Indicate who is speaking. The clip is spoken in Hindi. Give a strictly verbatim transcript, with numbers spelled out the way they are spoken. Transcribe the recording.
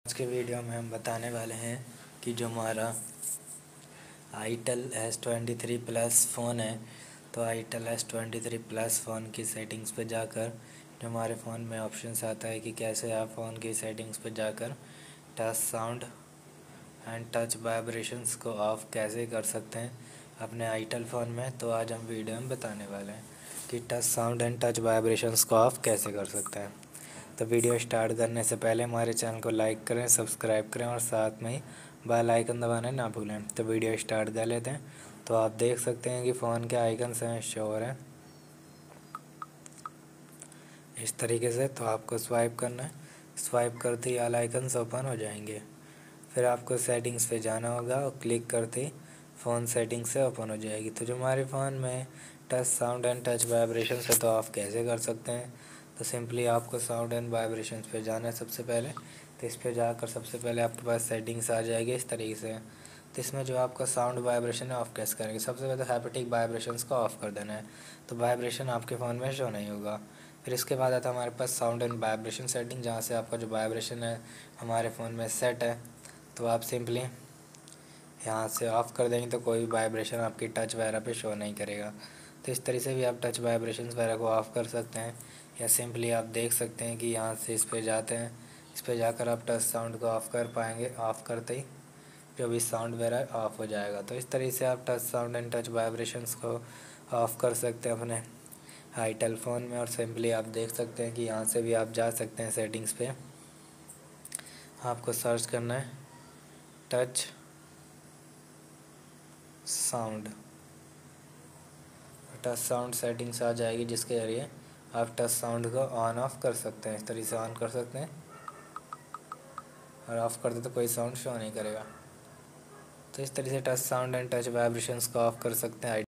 Speaker 1: आज के वीडियो में हम बताने वाले हैं कि जो हमारा itel S twenty three plus phone है, तो itel S twenty three plus phone की सेटिंग्स पे जाकर जो हमारे फ़ोन में ऑप्शंस आता है कि कैसे आप फ़ोन की सेटिंग्स पे जाकर touch sound and touch vibrations को ऑफ़ कैसे कर सकते हैं अपने आईटेल फ़ोन में। तो आज हम वीडियो में बताने वाले हैं कि touch sound and touch vibrations को ऑफ़ कैसे कर सकते हैं। तो वीडियो स्टार्ट करने से पहले हमारे चैनल को लाइक करें, सब्सक्राइब करें और साथ में ही बेल आइकन दबाना ना भूलें। तो वीडियो स्टार्ट कर लेते हैं। तो आप देख सकते हैं कि फ़ोन के आइकन हैं शो हो रहे हैं इस तरीके से। तो आपको स्वाइप करना है, स्वाइप करते ही ऑल आइकन्स ओपन हो जाएंगे। फिर आपको सेटिंग्स पे जाना होगा और क्लिक करते ही फ़ोन सेटिंग्स से ओपन हो जाएगी। तो जो हमारे फ़ोन में touch sound and touch vibration से तो ऑफ़ कैसे कर सकते हैं, तो सिंपली आपको साउंड एंड वाइब्रेशन पे जाना है सबसे पहले। तो इस पर जाकर सबसे पहले आपके पास सेटिंग्स आ जाएगी इस तरीके से। तो इसमें जो आपका साउंड वाइब्रेशन है ऑफ़ कैसे करेंगे, सबसे पहले हैप्टिक वाइब्रेशंस को ऑफ़ कर देना है, तो वाइब्रेशन आपके फ़ोन में शो नहीं होगा। फिर इसके बाद आता है हमारे पास साउंड एंड वाइब्रेशन सेटिंग, जहाँ से आपका जो वाइब्रेशन है हमारे फ़ोन में सेट है। तो आप सिंपली यहाँ से ऑफ़ कर देंगे तो कोई वाइब्रेशन आपकी टच वगैरह पे शो नहीं करेगा। तो इस तरीके से भी आप टच वाइब्रेशन वगैरह को ऑफ़ कर सकते हैं, या सिंपली आप देख सकते हैं कि यहाँ से इस पे जाते हैं, इस पे जाकर आप टच साउंड को ऑफ़ कर पाएंगे। ऑफ़ करते ही जो भी साउंड वगैरह ऑफ़ हो जाएगा। तो इस तरीके से आप touch sound and touch vibrations को ऑफ़ कर सकते हैं अपने आईटेल फ़ोन में। और सिंपली आप देख सकते हैं कि यहाँ से भी आप जा सकते हैं सेटिंग्स पे। आपको सर्च करना है touch sound, touch sound settings आ जाएगी, जिसके ज़रिए आप टच साउंड को ऑन ऑफ़ कर सकते हैं। इस तरीके से ऑन कर सकते हैं और ऑफ़ कर दे तो कोई साउंड शो नहीं करेगा। तो इस तरीके से touch sound and touch vibrations को ऑफ़ कर सकते हैं।